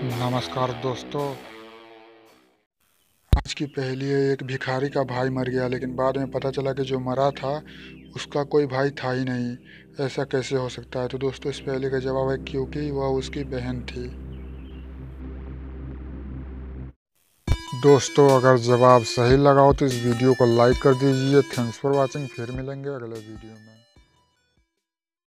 नमस्कार दोस्तों। आज की पहेली है। एक भिखारी का भाई मर गया, लेकिन बाद में पता चला कि जो मरा था उसका कोई भाई था ही नहीं। ऐसा कैसे हो सकता है? तो दोस्तों, इस पहेली का जवाब है क्योंकि वह उसकी बहन थी। दोस्तों, अगर जवाब सही लगा हो तो इस वीडियो को लाइक कर दीजिए। Thanks for watching. फिर मिलेंगे अगले वीडियो में।